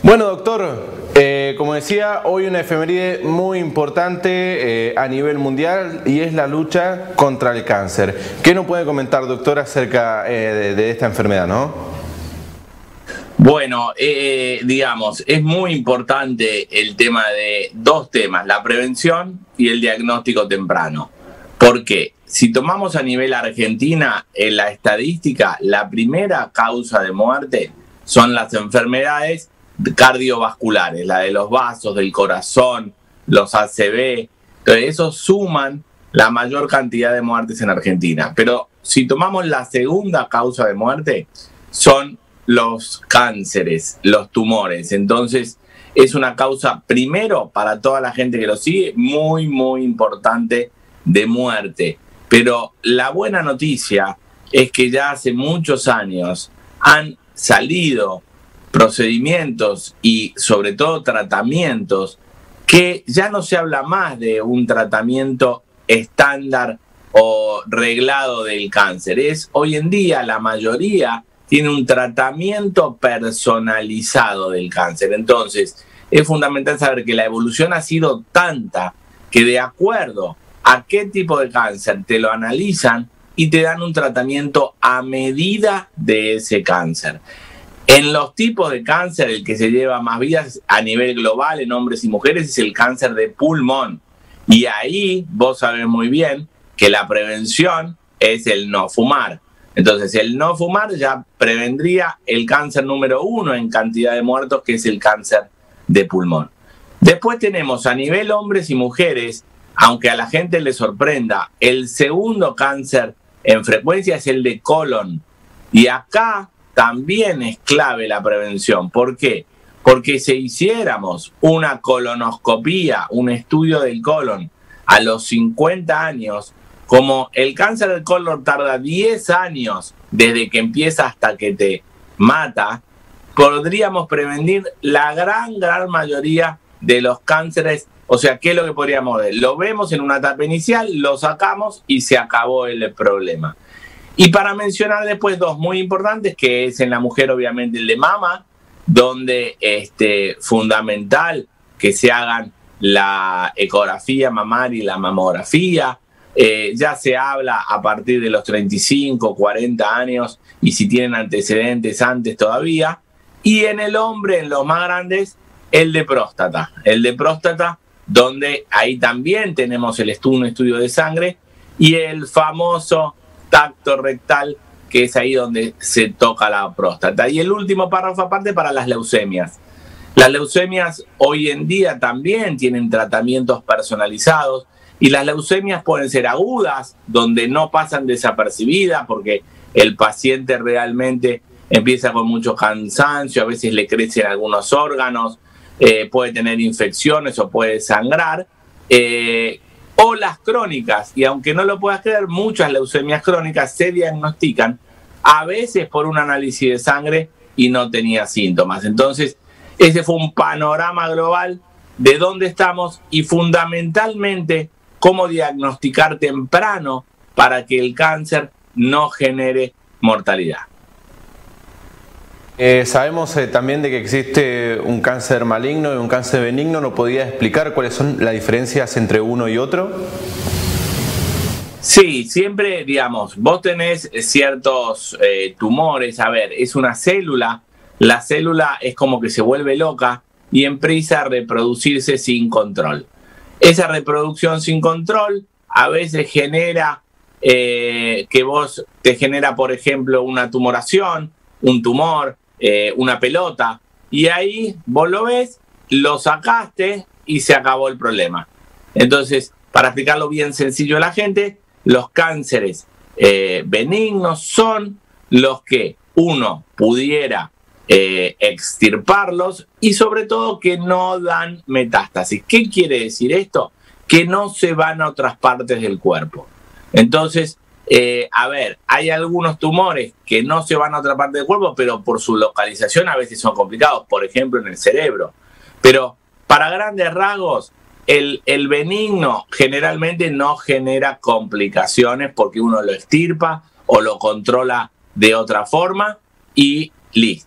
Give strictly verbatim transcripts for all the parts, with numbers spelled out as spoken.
Bueno, doctor, eh, como decía, hoy una efeméride muy importante eh, a nivel mundial y es la lucha contra el cáncer. ¿Qué nos puede comentar, doctor, acerca eh, de, de esta enfermedad, no? Bueno, eh, digamos, es muy importante el tema de dos temas, la prevención y el diagnóstico temprano. ¿Por qué? Si tomamos a nivel Argentina, en la estadística, la primera causa de muerte son las enfermedades cardiovasculares, la de los vasos, del corazón, los A C V. Entonces, esos suman la mayor cantidad de muertes en Argentina. Pero si tomamos la segunda causa de muerte, son los cánceres, los tumores. Entonces, es una causa, primero, para toda la gente que lo sigue, muy, muy importante de muerte. Pero la buena noticia es que ya hace muchos años han salido procedimientos y sobre todo tratamientos que ya no se habla más de un tratamiento estándar o reglado del cáncer. Es hoy en día la mayoría tiene un tratamiento personalizado del cáncer. Entonces es fundamental saber que la evolución ha sido tanta que de acuerdo a qué tipo de cáncer te lo analizan y te dan un tratamiento a medida de ese cáncer. En los tipos de cáncer, el que se lleva más vidas a nivel global en hombres y mujeres es el cáncer de pulmón. Y ahí vos sabés muy bien que la prevención es el no fumar. Entonces el no fumar ya prevendría el cáncer número uno en cantidad de muertos, que es el cáncer de pulmón. Después tenemos a nivel hombres y mujeres, aunque a la gente le sorprenda, el segundo cáncer en frecuencia es el de colon. Y acá también es clave la prevención. ¿Por qué? Porque si hiciéramos una colonoscopía, un estudio del colon a los cincuenta años, como el cáncer del colon tarda diez años desde que empieza hasta que te mata, podríamos prevenir la gran, gran mayoría de los cánceres. O sea, ¿qué es lo que podríamos ver? Lo vemos en una etapa inicial, lo sacamos y se acabó el problema. Y para mencionar después dos muy importantes, que es en la mujer obviamente el de mama, donde este fundamental que se hagan la ecografía mamaria y la mamografía. Eh, ya se habla a partir de los treinta y cinco, cuarenta años y si tienen antecedentes antes todavía. Y en el hombre, en los más grandes, el de próstata. El de próstata, donde ahí también tenemos el estudio, un estudio de sangre y el famoso tacto rectal, que es ahí donde se toca la próstata. Y el último párrafo aparte para las leucemias. Las leucemias hoy en día también tienen tratamientos personalizados y las leucemias pueden ser agudas, donde no pasan desapercibidas porque el paciente realmente empieza con mucho cansancio, a veces le crecen algunos órganos, eh, puede tener infecciones o puede sangrar. Eh, o las crónicas, y aunque no lo puedas creer, muchas leucemias crónicas se diagnostican a veces por un análisis de sangre y no tenía síntomas. Entonces, ese fue un panorama global de dónde estamos y fundamentalmente cómo diagnosticar temprano para que el cáncer no genere mortalidad. Eh, sabemos eh, también de que existe un cáncer maligno y un cáncer benigno. ¿Nos podría explicar cuáles son las diferencias entre uno y otro? Sí, siempre, digamos, vos tenés ciertos eh, tumores. A ver, es una célula. La célula es como que se vuelve loca y empieza a reproducirse sin control. Esa reproducción sin control a veces genera eh, que vos te genera, por ejemplo, una tumoración, un tumor, Eh, una pelota, y ahí vos lo ves, lo sacaste y se acabó el problema. Entonces, para explicarlo bien sencillo a la gente, los cánceres eh, benignos son los que uno pudiera eh, extirparlos y sobre todo que no dan metástasis. ¿Qué quiere decir esto? Que no se van a otras partes del cuerpo. Entonces, Eh, a ver, hay algunos tumores que no se van a otra parte del cuerpo, pero por su localización a veces son complicados, por ejemplo en el cerebro. Pero para grandes rasgos, el, el benigno generalmente no genera complicaciones porque uno lo extirpa o lo controla de otra forma y listo.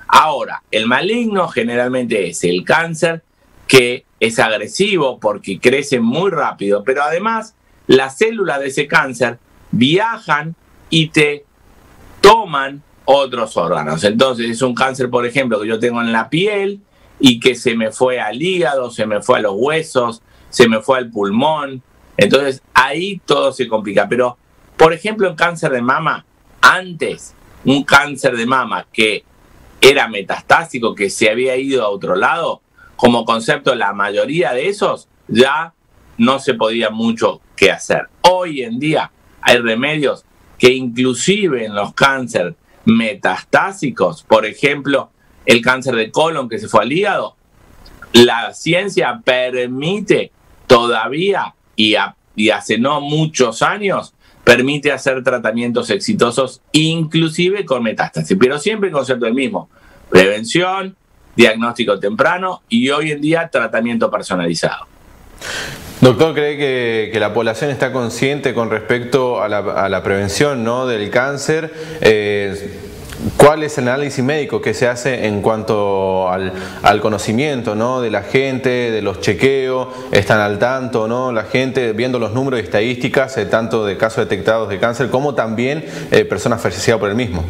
Ahora, el maligno generalmente es el cáncer, que es agresivo porque crece muy rápido, pero además las células de ese cáncer viajan y te toman otros órganos. Entonces es un cáncer, por ejemplo, que yo tengo en la piel y que se me fue al hígado, se me fue a los huesos, se me fue al pulmón. Entonces ahí todo se complica. Pero, por ejemplo, en cáncer de mama, antes un cáncer de mama que era metastásico, que se había ido a otro lado, como concepto, la mayoría de esos ya no se podía mucho que hacer. Hoy en día hay remedios que inclusive en los cánceres metastásicos, por ejemplo, el cáncer de colon que se fue al hígado, la ciencia permite todavía, y, a, y hace no muchos años, permite hacer tratamientos exitosos, inclusive con metástasis, pero siempre el concepto es el mismo: prevención, diagnóstico temprano y hoy en día tratamiento personalizado. Doctor, ¿cree que, que la población está consciente con respecto a la, a la prevención, ¿no?, del cáncer? Eh, ¿Cuál es el análisis médico que se hace en cuanto al, al conocimiento, ¿no?, de la gente, de los chequeos? ¿Están al tanto, ¿no?, la gente viendo los números y estadísticas, eh, tanto de casos detectados de cáncer como también eh, personas fallecidas por el mismo?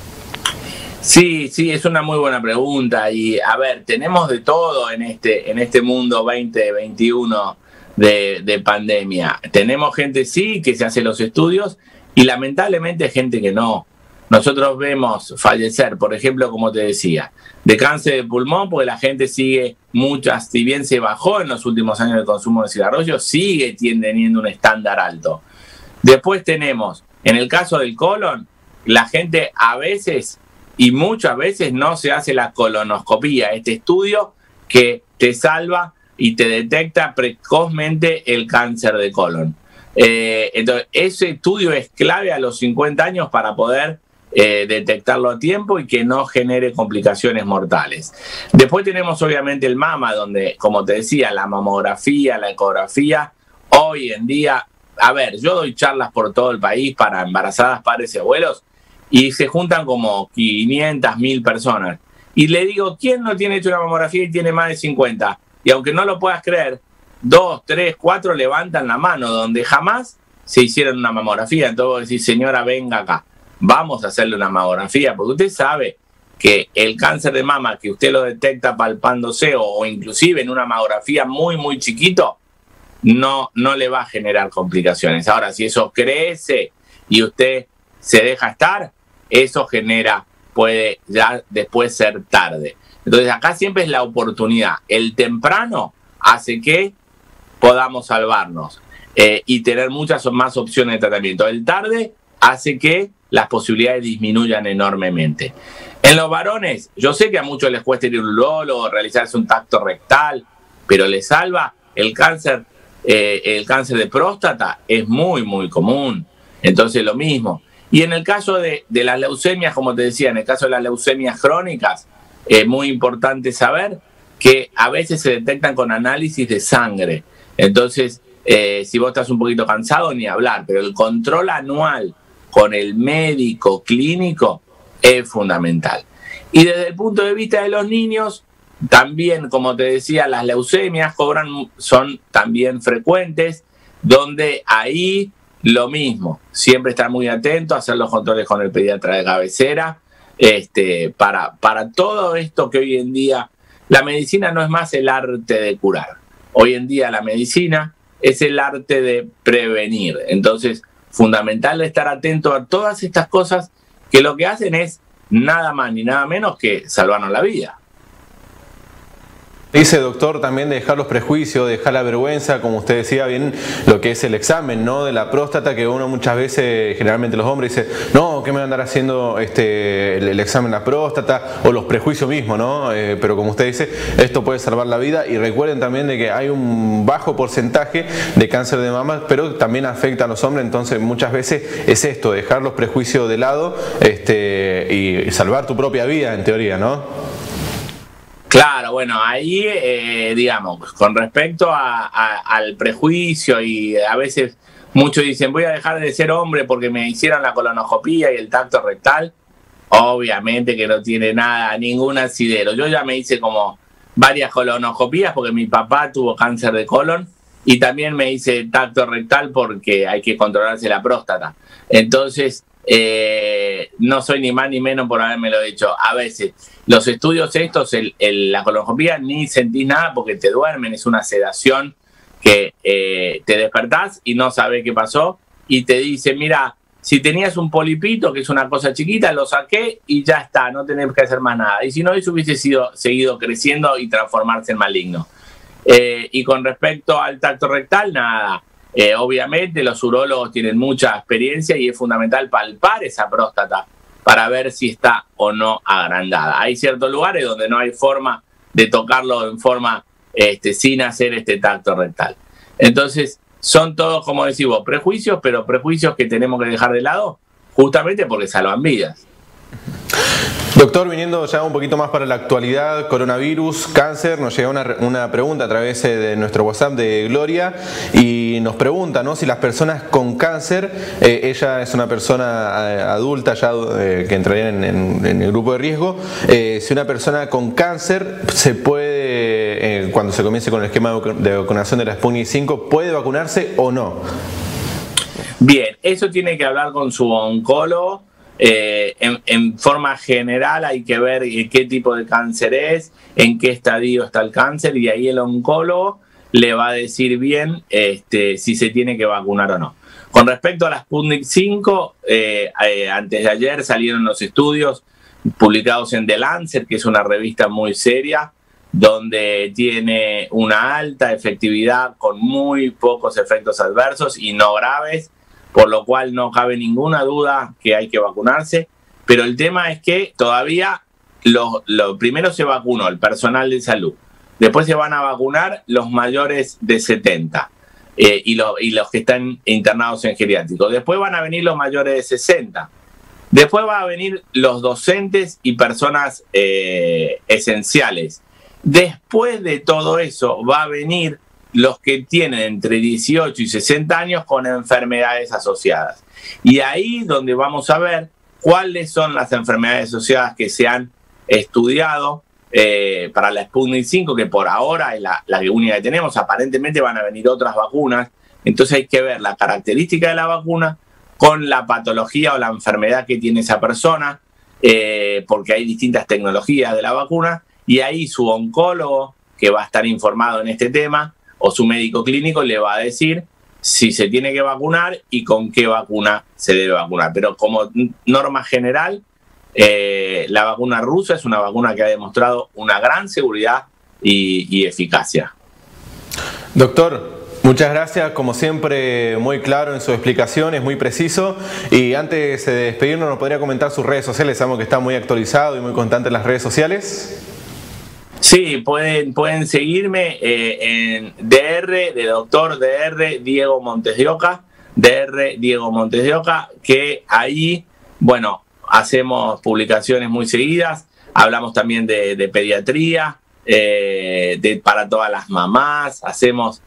Sí, sí, es una muy buena pregunta. Y a ver, tenemos de todo en este, en este mundo veinte veintiuno de, de pandemia. Tenemos gente, sí, que se hace los estudios y lamentablemente gente que no. Nosotros vemos fallecer, por ejemplo, como te decía, de cáncer de pulmón, porque la gente sigue muchas, si bien se bajó en los últimos años el consumo de cigarrillos, sigue teniendo un estándar alto. Después tenemos, en el caso del colon, la gente a veces y muchas veces no se hace la colonoscopía, este estudio que te salva y te detecta precozmente el cáncer de colon. Eh, entonces, ese estudio es clave a los cincuenta años para poder eh, detectarlo a tiempo y que no genere complicaciones mortales. Después tenemos obviamente el mama, donde, como te decía, la mamografía, la ecografía, hoy en día, a ver, yo doy charlas por todo el país para embarazadas, padres y abuelos, y se juntan como quinientas, mil personas. Y le digo, ¿quién no tiene hecho una mamografía y tiene más de cincuenta? Y aunque no lo puedas creer, dos, tres, cuatro levantan la mano, donde jamás se hicieron una mamografía. Entonces vos decís, señora, venga acá, vamos a hacerle una mamografía, porque usted sabe que el cáncer de mama, que usted lo detecta palpándose o, o inclusive en una mamografía muy, muy chiquito, no, no le va a generar complicaciones. Ahora, si eso crece y usted se deja estar, eso genera, puede ya después ser tarde. Entonces acá siempre es la oportunidad. El temprano hace que podamos salvarnos eh, y tener muchas más opciones de tratamiento. El tarde hace que las posibilidades disminuyan enormemente. En los varones, yo sé que a muchos les cuesta ir a un urólogo, realizarse un tacto rectal, pero les salva. El cáncer, eh, el cáncer de próstata es muy, muy común. Entonces lo mismo. Y en el caso de, de las leucemias, como te decía, en el caso de las leucemias crónicas, es muy importante saber que a veces se detectan con análisis de sangre. Entonces, eh, si vos estás un poquito cansado, ni hablar, pero el control anual con el médico clínico es fundamental. Y desde el punto de vista de los niños, también, como te decía, las leucemias cobran, son también frecuentes, donde ahí lo mismo, siempre estar muy atento, hacer los controles con el pediatra de cabecera, este, para, para todo esto que hoy en día, la medicina no es más el arte de curar. Hoy en día la medicina es el arte de prevenir. Entonces, fundamental estar atento a todas estas cosas que lo que hacen es nada más ni nada menos que salvarnos la vida. Dice, doctor, también de dejar los prejuicios, dejar la vergüenza, como usted decía bien, lo que es el examen, ¿no?, de la próstata, que uno muchas veces, generalmente los hombres, dice, no, ¿qué me van a andar haciendo este, el, el examen de la próstata? O los prejuicios mismos, ¿no? Eh, pero como usted dice, esto puede salvar la vida. Y recuerden también de que hay un bajo porcentaje de cáncer de mama, pero también afecta a los hombres. Entonces muchas veces es esto, dejar los prejuicios de lado este, y salvar tu propia vida, en teoría, ¿no? Claro, bueno, ahí, eh, digamos, con respecto a, a, al prejuicio, y a veces muchos dicen, voy a dejar de ser hombre porque me hicieron la colonoscopía y el tacto rectal. Obviamente que no tiene nada, ningún asidero. Yo ya me hice como varias colonoscopías porque mi papá tuvo cáncer de colon y también me hice tacto rectal porque hay que controlarse la próstata. Entonces, eh, no soy ni más ni menos por habérmelo hecho. A veces, los estudios estos, el, el, la colonoscopía, ni sentís nada porque te duermen, es una sedación que eh, te despertás y no sabés qué pasó y te dice, mira, si tenías un polipito, que es una cosa chiquita, lo saqué y ya está, no tenés que hacer más nada. Y si no, eso hubiese sido, seguido creciendo y transformarse en maligno. Eh, y con respecto al tacto rectal, nada. Eh, obviamente los urólogos tienen mucha experiencia y es fundamental palpar esa próstata para ver si está o no agrandada. Hay ciertos lugares donde no hay forma de tocarlo en forma este, sin hacer este tacto rectal. Entonces, son todos, como decís vos, prejuicios, pero prejuicios que tenemos que dejar de lado justamente porque salvan vidas. Doctor, viniendo ya un poquito más para la actualidad, coronavirus, cáncer, nos llega una, una pregunta a través de nuestro WhatsApp de Gloria y nos pregunta, ¿no?, si las personas con cáncer, eh, ella es una persona eh, adulta ya eh, que entraría en, en, en el grupo de riesgo, eh, si una persona con cáncer se puede, eh, cuando se comience con el esquema de vacunación de la Sputnik cinco, ¿puede vacunarse o no? Bien, eso tiene que hablar con su oncólogo. Eh, en, en forma general hay que ver qué tipo de cáncer es, en qué estadio está el cáncer y ahí el oncólogo le va a decir bien este, si se tiene que vacunar o no. Con respecto a la Sputnik cinco, eh, eh, antes de ayer salieron los estudios publicados en The Lancet, que es una revista muy seria, donde tiene una alta efectividad con muy pocos efectos adversos y no graves, por lo cual no cabe ninguna duda que hay que vacunarse, pero el tema es que todavía lo, lo primero se vacunó el personal de salud, después se van a vacunar los mayores de setenta eh, y, lo, y los que están internados en geriátricos, después van a venir los mayores de sesenta, después van a venir los docentes y personas eh, esenciales, después de todo eso va a venir los que tienen entre dieciocho y sesenta años con enfermedades asociadas. Y ahí donde vamos a ver cuáles son las enfermedades asociadas que se han estudiado eh, para la Sputnik cinco, que por ahora es la, la única que tenemos. Aparentemente van a venir otras vacunas. Entonces hay que ver la característica de la vacuna con la patología o la enfermedad que tiene esa persona, eh, porque hay distintas tecnologías de la vacuna, y ahí su oncólogo, que va a estar informado en este tema, o su médico clínico le va a decir si se tiene que vacunar y con qué vacuna se debe vacunar. Pero como norma general, eh, la vacuna rusa es una vacuna que ha demostrado una gran seguridad y, y eficacia. Doctor, muchas gracias, como siempre muy claro en sus explicaciones, muy preciso. Y antes de despedirnos, ¿nos podría comentar sus redes sociales? Sabemos que está muy actualizado y muy constante en las redes sociales. Sí, pueden, pueden seguirme eh, en D R, de doctor D R Diego Montes de Oca, D R Diego Montes de Oca, que ahí, bueno, hacemos publicaciones muy seguidas, hablamos también de, de pediatría, eh, de, para todas las mamás, hacemos,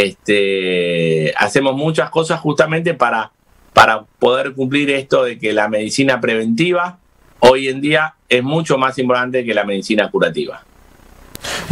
este, hacemos muchas cosas justamente para, para poder cumplir esto de que la medicina preventiva hoy en día es mucho más importante que la medicina curativa.